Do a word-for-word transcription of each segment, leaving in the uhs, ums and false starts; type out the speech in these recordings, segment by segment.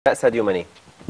لا ساديو ماني.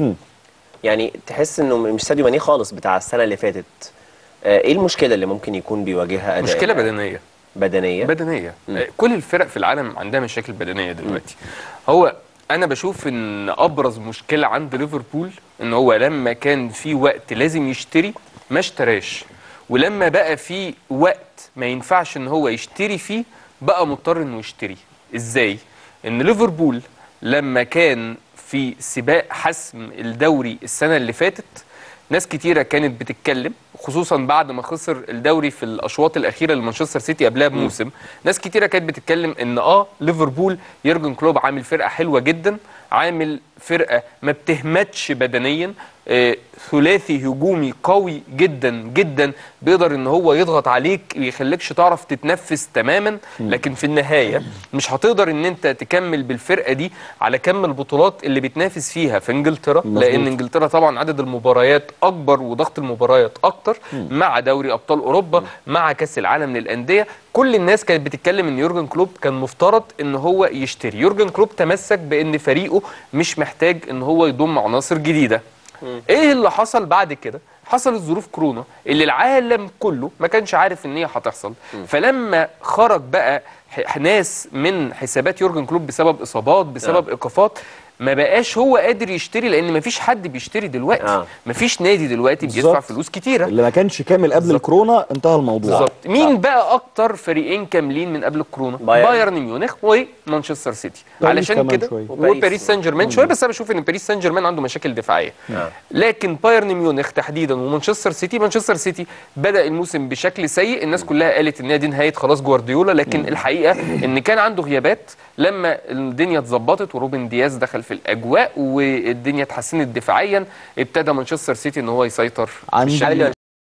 يعني تحس انه مش ساديو ماني خالص بتاع السنه اللي فاتت. آه، ايه المشكله اللي ممكن يكون بيواجهها اداء؟ مشكله بدنيه بدنيه بدنيه مم. كل الفرق في العالم عندها مشاكل بدنيه دلوقتي. هو انا بشوف ان ابرز مشكله عند ليفربول ان هو لما كان في وقت لازم يشتري ما اشتراش، ولما بقى في وقت ما ينفعش ان هو يشتري فيه بقى مضطر انه يشتري. ازاي؟ ان ليفربول لما كان في سباق حسم الدوري السنه اللي فاتت ناس كتيرة كانت بتتكلم، خصوصا بعد ما خسر الدوري في الاشواط الاخيره لمانشستر سيتي قبلها بموسم. ناس كتيرة كانت بتتكلم ان اه ليفربول يورجن كلوب عامل فرقه حلوه جدا، عامل فرقه ما بتهمتش بدنيا، آه ثلاثي هجومي قوي جدا جدا بيقدر ان هو يضغط عليك ويخليكش تعرف تتنفس تماما. لكن في النهايه مش هتقدر ان انت تكمل بالفرقه دي على كم البطولات اللي بتنافس فيها في انجلترا، لان انجلترا طبعا عدد المباريات اكبر وضغط المباريات اكتر، مع دوري ابطال اوروبا، مع كاس العالم للانديه. كل الناس كانت بتتكلم ان يورجن كلوب كان مفترض ان هو يشتري. يورجن كلوب تمسك بان فريقه مش محتاج ان هو يضم عناصر جديده. ايه اللي حصل بعد كده؟ حصلت ظروف كورونا اللي العالم كله ما كانش عارف ان هي هتحصل. فلما خرج بقى ناس من حسابات يورجن كلوب بسبب اصابات، بسبب ايقافات، ما بقاش هو قادر يشتري، لان ما فيش حد بيشتري دلوقتي. آه. ما فيش نادي دلوقتي بيدفع فلوس كتيره. اللي ما كانش كامل قبل الكورونا انتهى الموضوع. بالظبط. مين بقى اكتر فريقين كاملين من قبل الكورونا؟ بايرن, بايرن ميونخ ومانشستر سيتي. علشان كده وباريس سان جيرمان شويه، بس انا بشوف ان باريس سان جيرمان عنده مشاكل دفاعيه. آه. لكن بايرن ميونخ تحديدا ومانشستر سيتي، مانشستر سيتي بدا الموسم بشكل سيء، الناس كلها قالت ان هي دي نهايه خلاص جوارديولا، لكن مم. الحقيقه ان كان عنده غيابات. لما الدنيا اتظبطت وروبن دياز دخل في الاجواء والدنيا اتحسنت دفاعيا، ابتدى مانشستر سيتي ان هو يسيطر.